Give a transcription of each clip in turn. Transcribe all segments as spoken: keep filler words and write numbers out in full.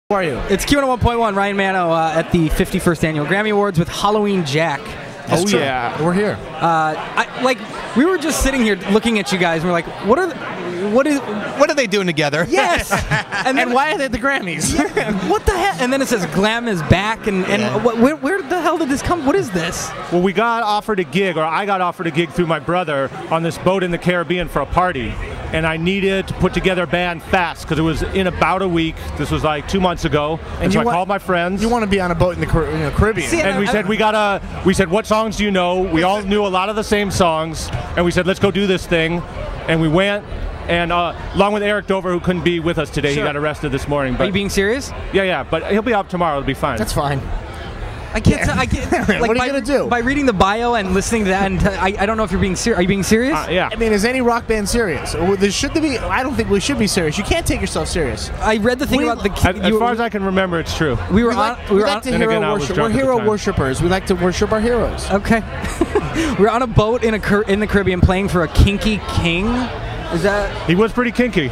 How are you? It's Q one oh one point one, Ryan Manno uh, at the fifty-first Annual Grammy Awards with Holloween Jack. Oh yeah, we're here. Uh, I, like, we were just sitting here looking at you guys, and we're like, what are the, what is... What are they doing together? Yes! and, then, and why are they at the Grammys? Yeah, what the hell? And then it says Glam is back, and, and Yeah. wh where, where the hell did this come? What is this? Well, we got offered a gig, or I got offered a gig through my brother on this boat in the Caribbean for a party. And I needed to put together a band fast because it was in about a week. This was like two months ago. And, and so I want, called my friends. You want to be on a boat in the Car you know, Caribbean. See, and I, we I, said, we gotta, we said, what songs do you know? We all knew a lot of the same songs. And we said, let's go do this thing. And we went. And uh, along with Eric Dover, who couldn't be with us today, Sure. he got arrested this morning. But Are you being serious? Yeah, yeah. But he'll be up tomorrow. It'll be fine. That's fine. I can't. T I can't. Like, what are by, you gonna do? By reading the bio and listening to that, and t I, I don't know if you're being serious. Are you being serious? Uh, yeah. I mean, is any rock band serious? Or there should be. I don't think we should be serious. You can't take yourself serious. I read the thing We- about the. As, as far as I can remember, it's true. we were We on. like, we we were like on. to And hero again, I was worship. drunk We're at the hero time. worshipers. We like to worship our heroes. Okay. We're on a boat in a Car in the Caribbean playing for a kinky king. Is that? He was pretty kinky.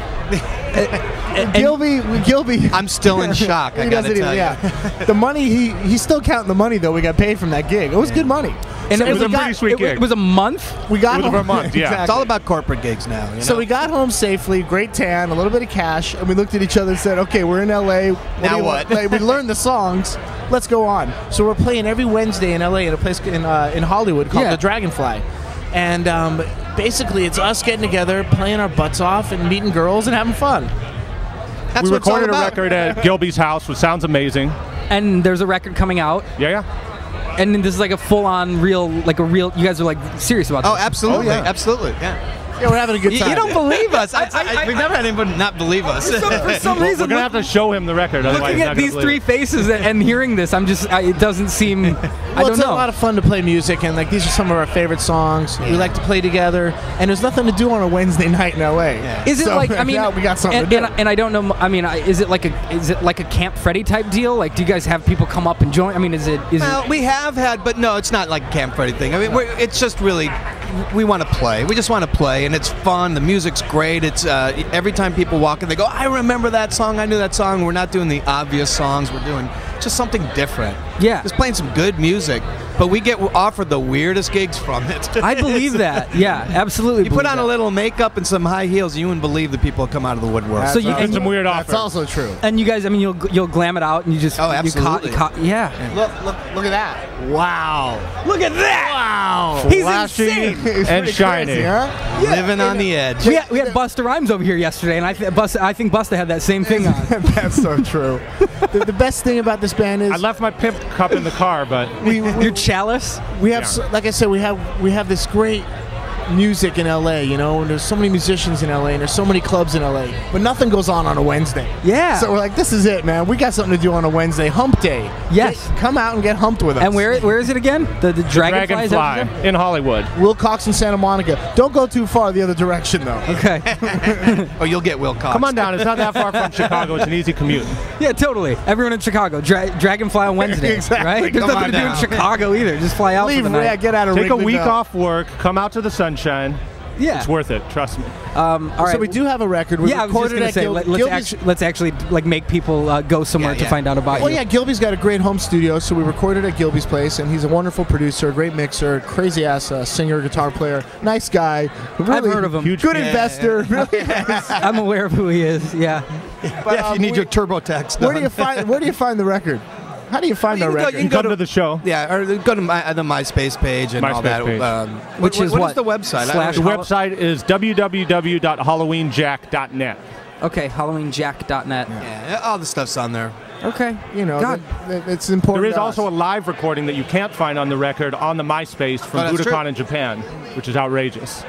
And, Gilby, Gilby. I'm still in shock, I He gotta doesn't tell even- you. Yeah. The money he he's still counting the money though. We got paid from that gig. It was good money. and So it was we a got- pretty sweet it, gig. It was a month. We got It was home. over a month, yeah. Exactly. It's all about corporate gigs now. You know? So we got home safely, great tan, a little bit of cash, and we looked at each other and said, okay, we're in L A. What Now do you what? want? Like, we learned the songs. Let's go on. So we're playing every Wednesday in L A in a place in, uh, in Hollywood called Yeah. the Dragonfly. And um, basically, it's us getting together, playing our butts off, and meeting girls and having fun. That's we what it's all recorded a about. record at Gilby's house, which sounds amazing. And there's a record coming out. Yeah, yeah. And then this is like a full-on real, like a real. You guys are like serious about this. Oh, absolutely, Oh, yeah. absolutely. Yeah. Yeah, we're having a good You, time. you don't believe us. I, I- I- I, we've never had anybody not believe us. For some, for some We're reason, gonna have to show him the record. Otherwise looking he's at not gonna these believe three it. faces and, and hearing this, I'm just. I, it doesn't seem. I Well, don't it's know. a lot of fun to play music, and like these are some of our favorite songs. We like to play together, and there's nothing to do on a Wednesday night in L A. Yeah. Is it So, like I mean? now we got something and, to do. and, and I don't know. I mean, I- is it like a is it like a Camp Freddy type deal? Like, do you guys have people come up and join? I mean, is it is Well, it? we have had, but no, it's not like a Camp Freddy thing. I mean, we're, it's just really, we want to play. We just want to play, and it's fun. The music's great. It's uh, every time people walk in, they go, "I remember that song. I knew that song." We're not doing the obvious songs. We're doing just something different. Yeah. Just playing some good music, but we get offered the weirdest gigs from it. I believe that. Yeah, absolutely. You put believe on that. a little makeup and some high heels, you wouldn't believe the people that come out of the woodwork. So you- It's and some weird That's offers. also true. And you guys, I mean, you'll you'll glam it out and you just Oh, you ca- absolutely. ca- yeah. Look, look, look at that! Wow! Look at that! Wow! He's Flashy insane. It's and pretty shiny. crazy, huh? Living on the edge. We had, we had Busta Rhymes over here yesterday, and I th Busta, I think Busta had that same thing on. That's so true. the, the best thing about this band is I left my pimp cup in the car, but we, we, Your chalice. we have, so, like I said, we have we have this great music in L A, you know, and there's so many musicians in L A, and there's so many clubs in L A, but nothing goes on on a Wednesday. Yeah. So we're like, this is it, man. We got something to do on a Wednesday, Hump Day. Yes. Get- come out and get humped with us. And where where is it again? The the Dragonfly. is that what you said? Dragonfly in Hollywood. Wilcox in Santa Monica. Don't go too far the other direction, though. Okay. Oh, you'll get Will Cox. Come on down. It's not that far from Chicago. It's an easy commute. Yeah, totally. Everyone in Chicago, Dra Dragonfly on Wednesday, Exactly. right? There's Come nothing on to do in down. Chicago either. Just fly out Leave, for the yeah, night. get out of Take a Wrigleyville. week off work. Come out to the sunshine. Yeah. It's worth it. Trust me. Um, all right. So we do have a record. We Yeah, I was just recorded gonna at say Gil- let, let's Gilby's- actually let's actually like make people uh, go somewhere Yeah, to yeah. find out about Oh you. yeah, Gilby's got a great home studio, so we recorded at Gilby's place, and he's a wonderful producer, a great mixer, crazy ass uh, singer, guitar player, nice guy. Really heard of him. Huge Good fan. investor. Really nice. I'm aware of who he is. Yeah. But, Yeah, if um, you need we- your TurboTax Where do done. you find Where do you find the record? How do you find Well, the you can go- record? you You can come go to to- the show. Yeah, or go to my, uh, the MySpace page and all MySpace that. page. Um, Which what, is what what? is the website? I Slash The don't know. website is w w w dot halloween jack dot net. Okay. Halloween Jack dot net. Yeah, all the stuff's on there. Okay. You know, God. th- th- it's important. There is to also a us. live recording that you can't find on the record on the MySpace from Oh, that's Budokan true. in Japan, which is outrageous.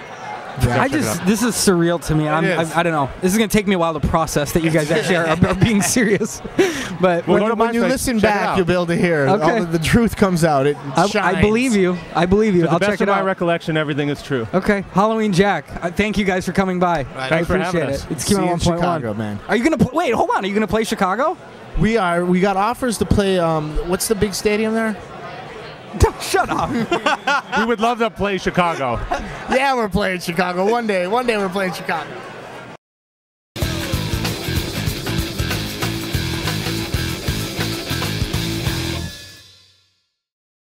I check it just out. this is surreal to me. I'm, It is. I, I don't know. This is gonna take me a while to process that you guys actually are, are being serious. But Well, When, go you, to when you MySpace, listen check it back, out. you'll be able to hear. Okay. All the, the truth comes out. It I, shines. I believe you. I believe you. To the I'll best check of it my out. recollection, everything is true. Okay, Halloween Jack. Uh, thank you guys for coming by. I Thanks for appreciate having it. us. It's See Q you one in point one. Chicago, man. Are you gonna pl- wait? Hold on. Are you gonna play Chicago? We are. We got offers to play. Um, what's the big stadium there? Shut up. We would love to play Chicago. Yeah, we're playing Chicago one day. One day we're playing Chicago.